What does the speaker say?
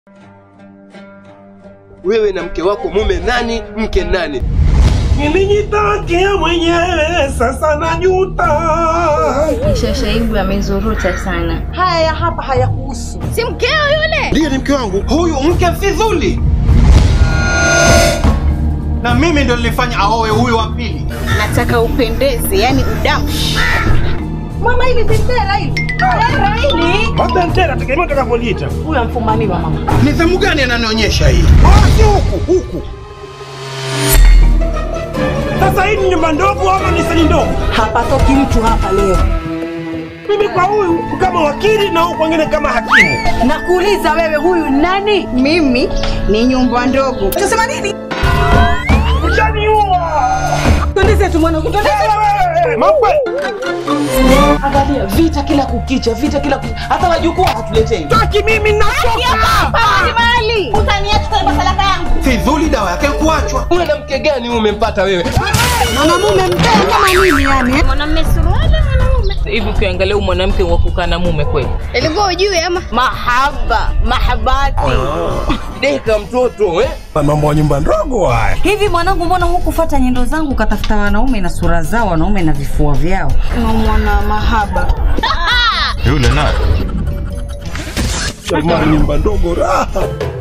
Wewe na mke wako mume nani, mke nani? Nilijitakia mwenyewe, sasa najuta. Shashaibu amezorota sana. Haya ya hapa hayakuhusu. Si mkeo yule? Ndiye, ni mke wangu. Huyu mke Fidhuli. Na mimi ndo nilifanya aoe huyu wa pili. Nataka upendeze, yani udamu. Mama, hili bendera hili. Bendera hili. Bendera tegemea utakapolita. Huyu mfumaniwa mama. Nidhamu gani ananionyesha hii? Si huku. Sasa hii ni nyumba ndogo ama ni seli ndogo? Hapatoki mtu hapa leo. Mimi kwa huyu kama wakili na huyu kwingine kama hakimu. Nakuuliza wewe, huyu nani? Mimi ni nyumba ndogo. Utasema nini? Utaniua. Twende zetu mwanangu, twende zetu. Mapwe. Angalia vita kila kukicha, hata wajukuu hatuletei. Taki mimi nachoka. Mali. Utaniacha kwa masalaka yangu. Fidhuli dawa yake kuachwa. Una na mke gani umempata wewe? Mwanamume mbea kama nini yani? Mwanamume suruali mwanamume. Hivi ukiangalia mwanamke wa kukaa na mume kweli? Ilikuwa ujue ama? Mahabati. Deka mtoto Mambo ya nyumba ndogo haya. Hivi mwanangu, mbona hukufuata nyendo zangu katafuta wanaume na sura zao, wanaume na vifua vyao? Mwana mahaba. Yule naye. Nyumba ndogo raha.